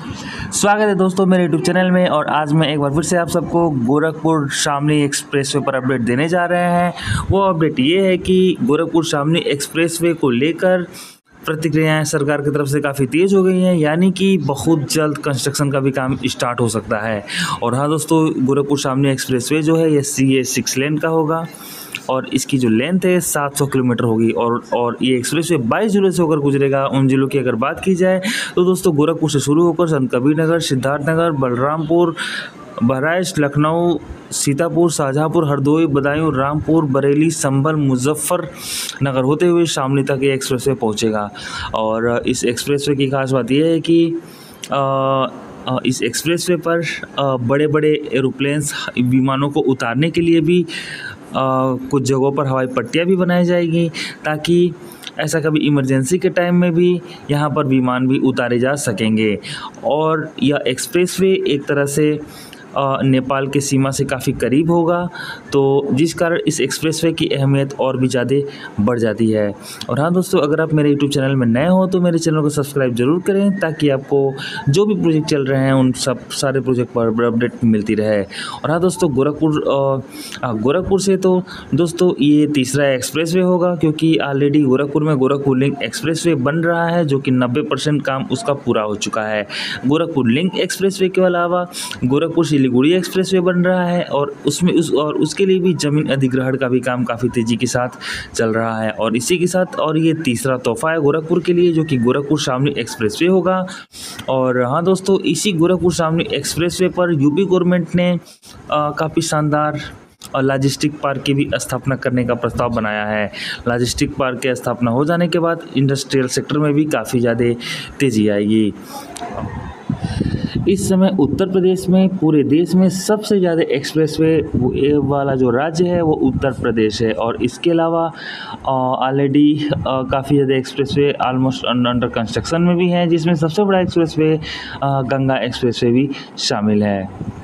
स्वागत है दोस्तों मेरे यूट्यूब चैनल में। और आज मैं एक बार फिर से आप सबको गोरखपुर शामली एक्सप्रेसवे पर अपडेट देने जा रहे हैं। वो अपडेट ये है कि गोरखपुर शामली एक्सप्रेसवे को लेकर प्रतिक्रियाएं सरकार की तरफ से काफ़ी तेज़ हो गई हैं, यानी कि बहुत जल्द कंस्ट्रक्शन का भी काम स्टार्ट हो सकता है। और हाँ दोस्तों, गोरखपुर शामली एक्सप्रेसवे जो है ये CA 6 लेन का होगा और इसकी जो लेंथ है 700 किलोमीटर होगी। और ये एक्सप्रेसवे 22 जिलों से होकर गुजरेगा। उन जिलों की अगर बात की जाए तो दोस्तों गोरखपुर से शुरू होकर संत कबीर नगर, सिद्धार्थनगर, बलरामपुर, बहराइच, लखनऊ, सीतापुर, शाहजहाँपुर, हरदोई, बदायूं, रामपुर, बरेली, संभल, मुजफ्फरनगर होते हुए शामली तक ये एक्सप्रेसवे पहुँचेगा। और इस एक्सप्रेसवे की खास बात यह है कि इस एक्सप्रेसवे पर बड़े बड़े एरोप्लेन्स विमानों को उतारने के लिए भी कुछ जगहों पर हवाई पट्टियाँ भी बनाई जाएगी, ताकि ऐसा कभी इमरजेंसी के टाइम में भी यहाँ पर विमान भी उतारे जा सकेंगे। और यह एक्सप्रेसवे एक तरह से नेपाल के सीमा से काफ़ी करीब होगा, तो जिस कारण इस एक्सप्रेसवे की अहमियत और भी ज़्यादा बढ़ जाती है। और हाँ दोस्तों, अगर आप मेरे यूट्यूब चैनल में नए हो तो मेरे चैनल को सब्सक्राइब ज़रूर करें, ताकि आपको जो भी प्रोजेक्ट चल रहे हैं उन सब सारे प्रोजेक्ट पर अपडेट मिलती रहे। और हाँ दोस्तों, गोरखपुर से तो दोस्तों ये तीसरा एक्सप्रेसवे होगा, क्योंकि ऑलरेडी गोरखपुर में गोरखपुर लिंक एक्सप्रेसवे बन रहा है, जो कि 90% काम उसका पूरा हो चुका है। गोरखपुर लिंक एक्सप्रेसवे के अलावा गोरखपुर सिलीगुड़ी एक्सप्रेसवे बन रहा है, और उसके लिए भी ज़मीन अधिग्रहण का भी काम काफ़ी तेज़ी के साथ चल रहा है। और इसी के साथ और ये तीसरा तोहफा है गोरखपुर के लिए, जो कि गोरखपुर शामली एक्सप्रेसवे होगा। और हाँ दोस्तों, इसी गोरखपुर शामली एक्सप्रेसवे पर यूपी गवर्नमेंट ने काफ़ी शानदार और लॉजिस्टिक पार्क की भी स्थापना करने का प्रस्ताव बनाया है। लॉजिस्टिक पार्क की स्थापना हो जाने के बाद इंडस्ट्रियल सेक्टर में भी काफ़ी ज़्यादा तेज़ी आएगी। इस समय उत्तर प्रदेश में पूरे देश में सबसे ज़्यादा एक्सप्रेसवे वाला जो राज्य है वो उत्तर प्रदेश है। और इसके अलावा ऑलरेडी काफ़ी ज़्यादा एक्सप्रेसवे ऑलमोस्ट अंडर कंस्ट्रक्शन में भी हैं, जिसमें सबसे बड़ा एक्सप्रेसवे गंगा एक्सप्रेसवे भी शामिल है।